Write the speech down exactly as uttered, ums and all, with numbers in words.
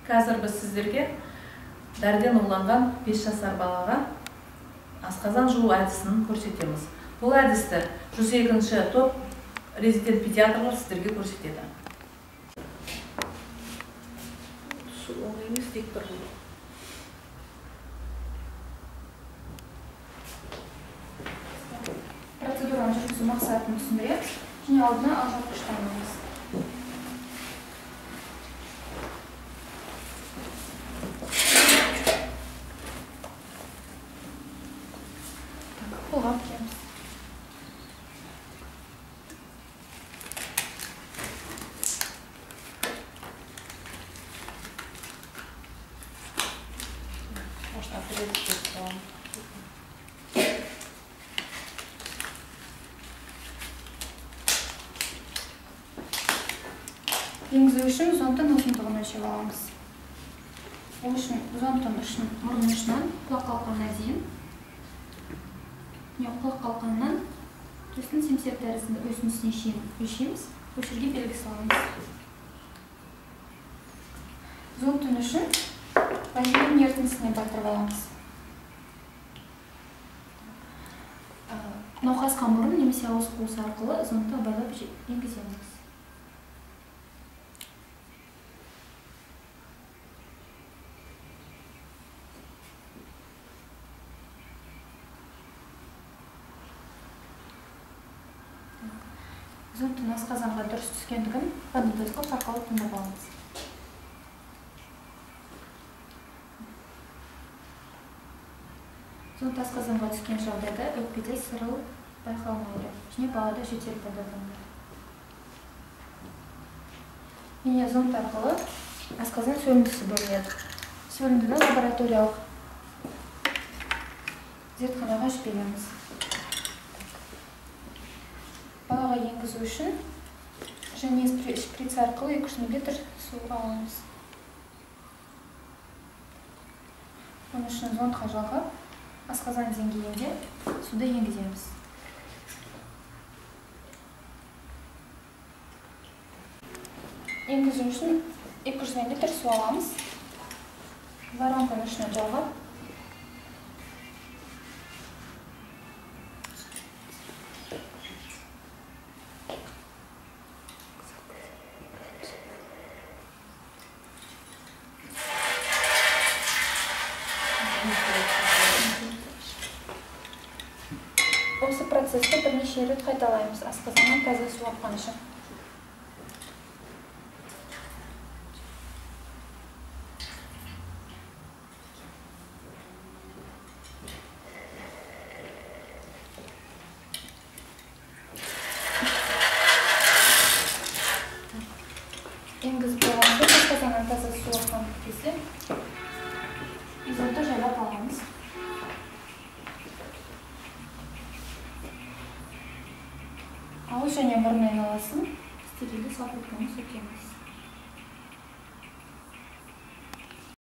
Қазір біз сіздерге дәріден уланған бес жасар балаға асқазан жуу әдісін көрсетеміз. Бұл әдісті жүз екінші топ резидент педиатрлар сіздерге көрсетеді. Процедураны жүргізу мақсатын түсіндіреді. Және алдына ажыратқыштаймыз. Қолға келеміз. Енгізу үшін зонттың ұзындығын өлшеп аламыз. Ол үшін зонттың ұшын мұрын ұшынан құлақ қалқанына дейін, құлақ қалқанынан төсінің семсер дәрісінде өсінісіне шейін өлшейміз, өлшерге белгі саламыз. Зонттың ұшын вазелин ерітіндісіне батырып аламыз. Науқасқа мұрын немесе ауыз қуысы арқылы зондты байлап енгіземіз. Зонттың асқазанға дұрыс түскендігін фонендоскоп арқылы тыңдап аламыз. Зонд асқазанға түскен жағдайда өкпеде сырыл байқалмайды, және балада жөтел пайда болады. Міне зонд арқылы асқазан сөліндісі бөлінеді. Сөліндіні лабораториялық зертханаға жібереміз. Балаға енгізу үшін және шприц арқылы екі жүз миллилитр су аламыз. Оның үшін зондқа жағып, асқазан деңгейінде суды енгіземіз. Енгізу үшін екі жүз миллилитр су аламыз. Воронканың ішіне жағып, осы процесті бірнеше рет қайталаймыз, асқазаннан таза су аққанша. Енгізіп болған соң асқазаннан таза су аққан кезде зондты жайлап аламыз. Ауыз және мұрын айналасын стерилді салфеткамен сүртеміз.